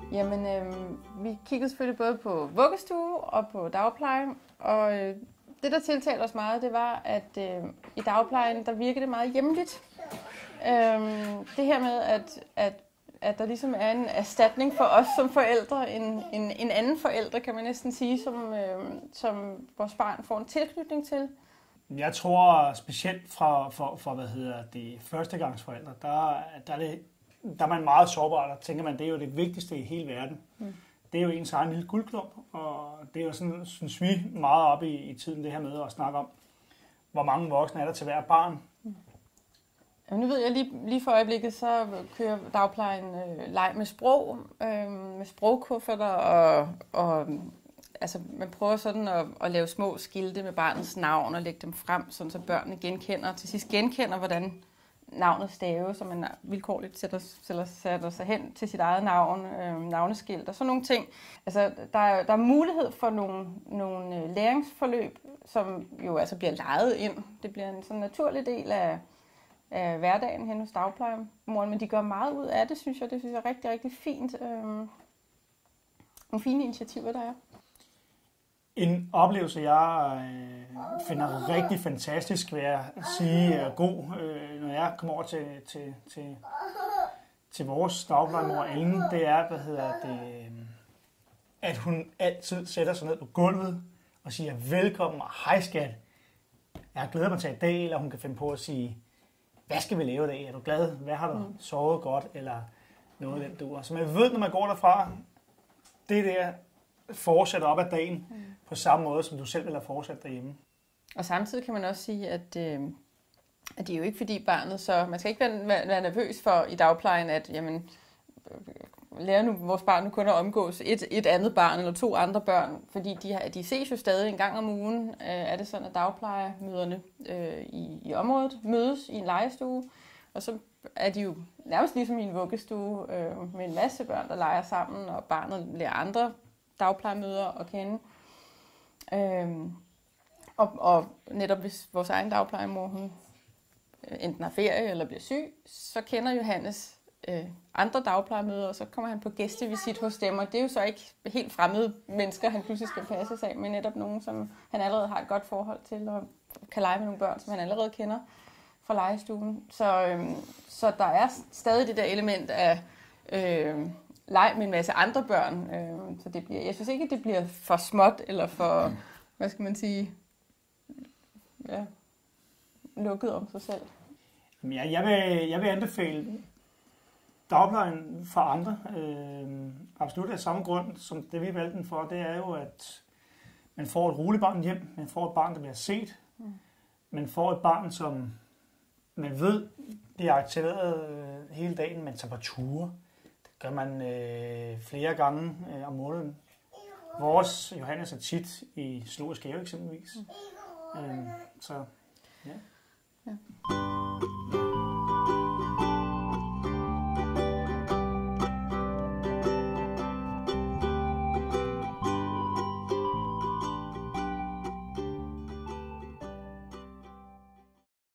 Jamen, vi kiggede selvfølgelig både på vuggestue og på dagpleje, og det, der tiltalte os meget, det var, at i dagplejen, der virkede det meget hjemligt. Det her med, at der ligesom er en erstatning for os som forældre, en anden forælder, kan man næsten sige, som vores barn får en tilknytning til. Jeg tror specielt for førstegangsforældre, der er man meget sårbar. Der tænker man, det er jo det vigtigste i hele verden. Mm. Det er jo ens egen lille guldklump, og det er jo sådan, synes vi, meget op i tiden, det her med at snakke om, hvor mange voksne er der til hver barn. Mm. Ja, nu ved jeg lige for øjeblikket, så kører dagplejen leg med sprog, med sprogkufferter, og altså, man prøver sådan at lave små skilte med barnets navn og lægge dem frem, sådan så børnene til sidst genkender, hvordan navnet staves, så man vilkårligt sætter sig hen til sit eget navn, navneskilt og sådan nogle ting. Altså, der er mulighed for nogle læringsforløb, som jo altså bliver lejet ind. Det bliver en sådan naturlig del af hverdagen hen hos dagplejemoren, men de gør meget ud af det, synes jeg. Det synes jeg er rigtig, rigtig fint. Nogle fine initiativer, der er. En oplevelse, jeg finder rigtig fantastisk, vil jeg sige, god, når jeg kommer over til vores dagplejemor Ellen, det er, at hun altid sætter sig ned på gulvet og siger velkommen og hej skat. Jeg glæder mig til i dag, eller hun kan finde på at sige, hvad skal vi lave i dag? Er du glad? Hvad har du sovet godt? Eller noget af den duer. Så man ved, når man går derfra, det der fortsætter op ad dagen på samme måde, som du selv vil have fortsat derhjemme. Og samtidig kan man også sige, at det er jo ikke fordi barnet, så man skal ikke være nervøs for i dagplejen, at jamen, lærer nu vores barn nu kun at omgås et andet barn eller 2 andre børn, fordi de ses jo stadig en gang om ugen. Er det sådan, at dagplejemøderne i området mødes i en legestue, og så er de jo nærmest ligesom i en vuggestue med en masse børn, der leger sammen, og barnet lærer andre dagplejemøder at kende. Og netop hvis vores egen dagplejemor, hun enten har ferie eller bliver syg, så kender Johannes andre dagplejemøder, og så kommer han på gæstevisit hos dem, og det er jo så ikke helt fremmede mennesker, han pludselig skal passe sig af, men netop nogen, som han allerede har et godt forhold til, og kan lege med nogle børn, som han allerede kender fra legestuen. Så der er stadig det der element af leg med en masse andre børn, så jeg synes ikke, at det bliver for småt, eller for, hvad skal man sige, ja, lukket om sig selv. Jeg vil anbefale dagplejen for andre. Absolut af samme grund, som det vi valgte den for, det er jo, at man får et roligt barn hjem, man får et barn, der bliver set, man får et barn, som man ved, bliver aktiveret hele dagen, man tager på ture. Det gør man flere gange om måneden. Vores Johannes er tit i zoologisk have eksempelvis. Så ja.